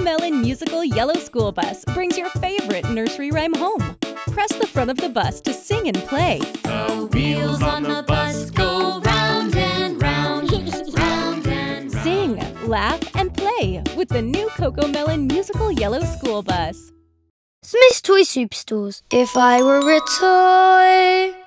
CoComelon Musical Yellow School Bus brings your favorite nursery rhyme home. Press the front of the bus to sing and play. The wheels on the bus go round and round, round and round. Sing, laugh, and play with the new CoComelon Musical Yellow School Bus. Smyths Toys Superstores. If I were a toy,